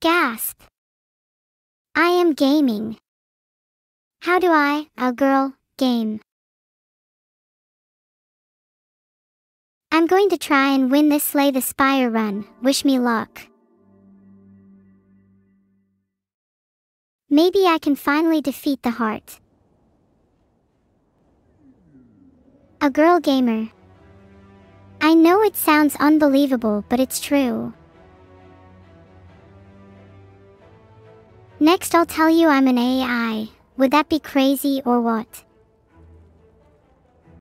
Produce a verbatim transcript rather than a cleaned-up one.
Gasp. I am gaming. How do I, a girl, game? I'm going to try and win this Slay the Spire run, wish me luck. Maybe I can finally defeat the heart. A girl gamer. I know it sounds unbelievable, but it's true. Next I'll tell you I'm an A I. Would that be crazy or what?